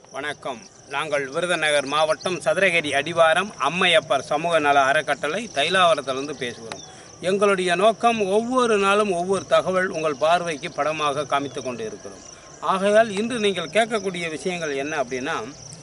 வணக்கம். நாங்கள் விருதுநகர் மாவட்டம் சதுரகிரி அடிவாரம் அம்மையப்பர் சமூக நல அறக்கட்டளை தைலாவரத்திலிருந்து பேசுகிறோம். எங்களுடைய நோக்கம் ஒவ்வொரு நாளும் ஒவ்வொரு தகவல் உங்கள் பார்வைக்கு படமாக காமித்து கொண்டு இருக்கிறோம். ஆகையால் இன்று நீங்கள் கேட்கக்கூடிய விஷயங்கள் என்ன அப்படின்னா,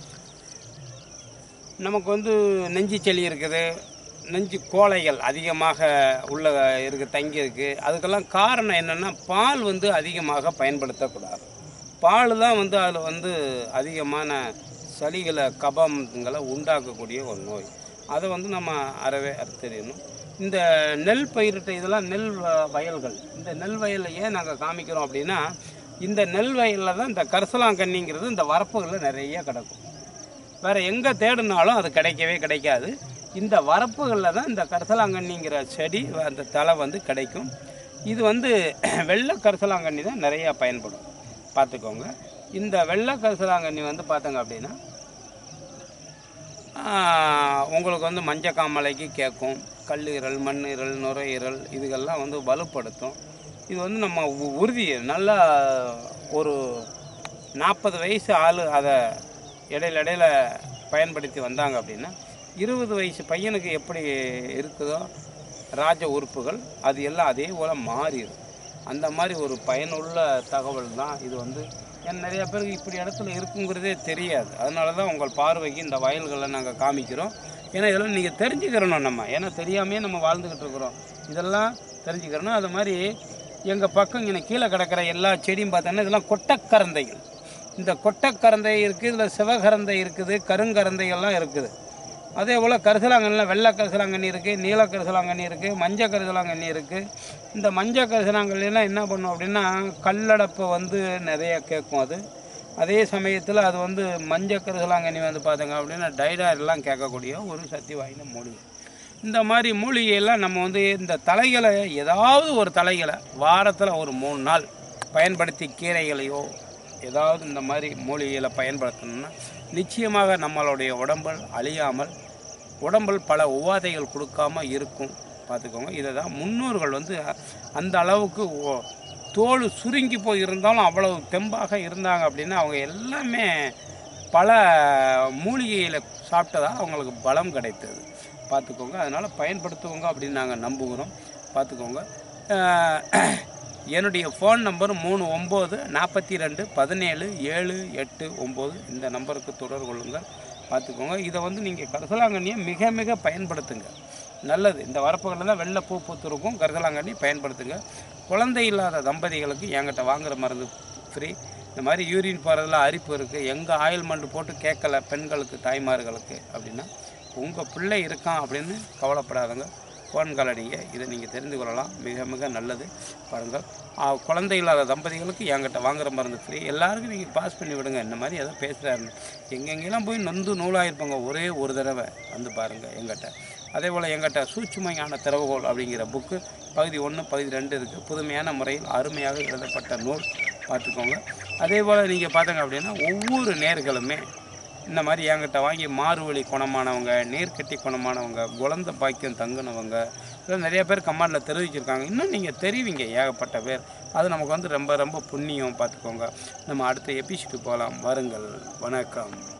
நமக்கு நெஞ்சு சளி இருக்குது, நெஞ்சு கோளைகள் அதிகமாக தங்கி இருக்குது. அதுக்கெல்லாம் காரணம் என்னென்னா, பால் அதிகமாக பயன்படுத்தக்கூடாது. பால் தான் அதில் அதிகமான சளிகளை கபங்களை உண்டாக்கக்கூடிய ஒரு நோய். அதை நம்ம அறவே தெரியணும். இந்த நெல் பயிரிட்ட இதெல்லாம் நெல் வயல்கள். இந்த நெல் வயலில் ஏன் நாங்கள் காமிக்கிறோம் அப்படின்னா, இந்த நெல் வயலில் தான் இந்த கரிசலாங்கண்ணிங்கிறது இந்த வரப்புகளில் நிறைய கிடக்கும். வேறு எங்கே தேடினாலும் அது கிடைக்காது. இந்த வரப்புகளில் தான் இந்த கரிசலாங்கண்ணிங்கிற செடி அந்த தலை கிடைக்கும். இது வெள்ளை கரிசலாங்கண்ணி தான் நிறையா பயன்படும். பார்த்துக்கோங்க. இந்த வெள்ளை கரிசலாங்கண்ணி பார்த்தங்க அப்படின்னா உங்களுக்கு மஞ்சக்காமலைக்கு கேட்கும், கல்லீரல், மண்ணீரல், நுரையீரல் இதுகெல்லாம் வலுப்படுத்தும். இது நம்ம உறுதி நல்லா ஒரு 40 வயசு ஆள் அதை இடையில பயன்படுத்தி வந்தாங்க அப்படின்னா 20 வயசு பையனுக்கு எப்படி இருக்குதோ ராஜ உறுப்புகள் அது எல்லாம் அதே போல் மாறிடும். அந்த மாதிரி ஒரு பயனுள்ள தகவல் தான் இது. ஏன்னா நிறையா பேருக்கு இப்படி இடத்துல இருக்குங்கிறதே தெரியாது. அதனால தான் உங்கள் பார்வைக்கு இந்த வயல்களை நாங்கள் காமிக்கிறோம். ஏன்னா இதெல்லாம் நீங்கள் தெரிஞ்சுக்கிறணும். ஏன்னா தெரியாமையே நம்ம வாழ்ந்துக்கிட்டு இருக்கிறோம். இதெல்லாம் தெரிஞ்சுக்கிறணும். அது மாதிரி எங்கள் பக்கம் இங்கே கீழே கிடக்கிற எல்லா செடியும் பார்த்தோன்னா இதெல்லாம் கொட்டைக்கரந்தைகள். இந்த கொட்டைக்கரந்தை இருக்குது, இதில் சிவகரந்தை இருக்குது, கருங்கரந்தைகள்லாம் இருக்குது. அதே போல் கரிசலாங்கண்ணியில் வெள்ளை கரிசலாங்கண்ணி இருக்குது, நீல கரிசலாங்கண்ணி இருக்குது, மஞ்சள் கரிசலாங்கண்ணி இருக்குது. இந்த மஞ்சள் கரிசலாங்கண்ணிலாம் என்ன பண்ணும் அப்படின்னா, கல்லடப்பை நிறைய கேட்கும். அதே சமயத்தில் அது மஞ்சள் கரிசலாங்கண்ணி பார்த்தங்க அப்படின்னா டைடாரெலாம் கேட்கக்கூடிய ஒரு சக்தி வாய்ந்த மூலிகை. இந்த மாதிரி மூலிகையெல்லாம் நம்ம இந்த தலைகளை ஏதாவது ஒரு தலைகளை வாரத்தில் ஒரு 3 நாள் பயன்படுத்தி கீரைகளையோ ஏதாவது இந்த மாதிரி மூலிகைகளை பயன்படுத்தணும்னா நிச்சயமாக நம்மளுடைய உடம்பல் அழியாமல் உடம்பல் பல உபாதைகள் கொடுக்காம இருக்கும். பார்த்துக்கோங்க. இதை தான் முன்னோர்கள் அந்த அளவுக்கு தோல் சுருங்கி போய் இருந்தாலும் அவ்வளவு தெம்பாக இருந்தாங்க அப்படின்னா அவங்க எல்லாமே பல மூலிகையில் சாப்பிட்டதாக அவங்களுக்கு பலம் கிடைத்தது. பார்த்துக்கோங்க. அதனால் பயன்படுத்துவோங்க அப்படின்னு நாங்கள் நம்புகிறோம். பார்த்துக்கோங்க. என்னுடைய ஃபோன் நம்பர் 3942177789. இந்த நம்பருக்கு தொடர்பு கொள்ளுங்கள். பார்த்துக்கோங்க. இதை நீங்கள் கரிசலாங்கண்ணியை மிக மிக பயன்படுத்துங்க. நல்லது. இந்த வரப்புகளில் தான் வெள்ளை பூ பூத்துருக்கும். கரிசலாங்கண்ணி பயன்படுத்துங்க. குழந்தை இல்லாத தம்பதிகளுக்கு என்கிட்ட வாங்குகிற மருந்து ஃப்ரீ. இந்த மாதிரி யூரின் போகிறதுல அரிப்பு இருக்குது, எங்கள் ஆயில்மெண்ட் போட்டு கேட்கல பெண்களுக்கு தாய்மார்களுக்கு அப்படின்னா உங்கள் பிள்ளை இருக்கான் அப்படின்னு கவலைப்படாதுங்க. ஃபோன் கால் அடிங்க. இதை நீங்கள் தெரிந்து கொள்ளலாம். மிக மிக நல்லது. பாருங்கள். குழந்தை இல்லாத தம்பதிகளுக்கு என்கிட்ட வாங்குகிற மருந்து ஃப்ரீ. எல்லாருக்கும் நீங்கள் பாஸ் பண்ணி விடுங்க. இந்த மாதிரி எதோ பேசுகிறாருன்னு எங்கெங்கெல்லாம் போய் நொந்து நூலாகிருப்பாங்க. ஒரே ஒரு தடவை பாருங்கள் எங்கிட்ட. அதே போல் எங்கிட்ட சூட்சுமையான திறவுகோல் அப்படிங்கிற புக்கு பகுதி 1 பகுதி 2 இருக்குது. புதுமையான முறையில் அருமையாக எழுதப்பட்ட நூல். பார்த்துக்கோங்க. அதே போல் நீங்கள் பார்த்தங்க அப்படின்னா ஒவ்வொரு நேர்களுமே இந்த மாதிரி என்கிட்ட வாங்கி மாறுவழி குணமானவங்க, நீர்க்கட்டி குணமானவங்க, குழந்தை பாக்கியம் தங்குனவங்க இதெல்லாம் நிறைய பேர் கமெண்டில் தெரிவிச்சிருக்காங்க. இன்னும் நீங்கள் தெரிவிங்க ஏகப்பட்ட பேர். அது நமக்கு ரொம்ப ரொம்ப புண்ணியம். பார்த்துக்கோங்க. நம்ம அடுத்த எபிசோடு போகலாம். வாருங்கள். வணக்கம்.